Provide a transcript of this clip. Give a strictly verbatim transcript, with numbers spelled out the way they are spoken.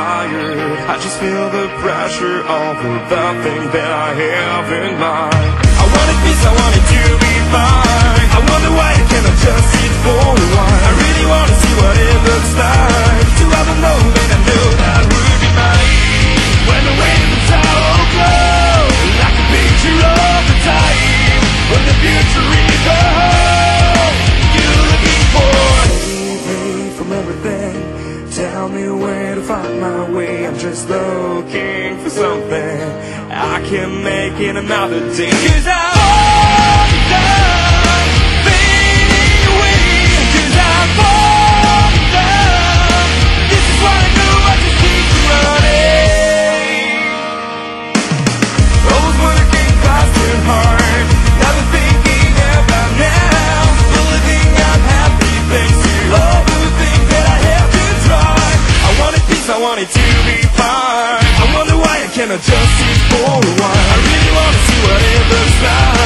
tired. I just feel the pressure over the thing that I have in mind. I wanted peace, I wanted to be fine. I wonder why I cannot just sit for a while. I really wanna see what it looks like to have known that I knew that would be mine. When the weight of the tower glows like a picture of the time when the future is the home you're looking for. Save me from everything, tell me where to find my way. I'm just looking for something I can make in another day. 'Cause I'm all done fading away. 'Cause I'm all done. This is what I do, I just keep running. Always working fast and hard, never thinking about now. The living I'm happy thanks to all the things that I have to try. I wanted peace, I wanted to be fine. I wonder why I cannot just sit for a while. I really wanna see what it looks like